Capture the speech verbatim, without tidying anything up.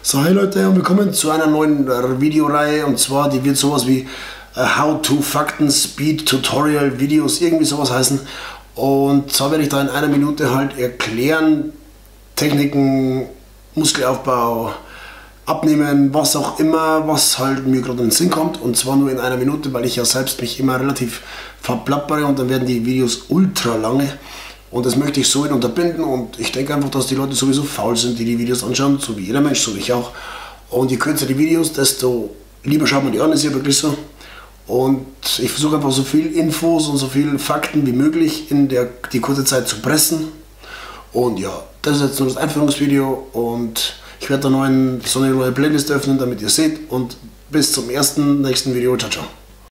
So, hi Leute und willkommen zu einer neuen Videoreihe, und zwar die wird sowas wie How to Fakten Speed Tutorial Videos, irgendwie sowas heißen. Und zwar werde ich da in einer Minute halt erklären, Techniken, Muskelaufbau, Abnehmen, was auch immer, was halt mir gerade in den Sinn kommt, und zwar nur in einer Minute, weil ich ja selbst mich immer relativ verplappere und dann werden die Videos ultra lange. Und das möchte ich so in unterbinden, und ich denke einfach, dass die Leute sowieso faul sind, die die Videos anschauen, so wie jeder Mensch, so wie ich auch. Und je kürzer die Videos, desto lieber schaut man die an, ist ja wirklich so. Und ich versuche einfach so viel Infos und so viel Fakten wie möglich in der, die kurze Zeit zu pressen. Und ja, das ist jetzt nur das Einführungsvideo, und ich werde da noch ein, so eine neue Playlist öffnen, damit ihr seht. Und bis zum ersten nächsten Video. Ciao, ciao.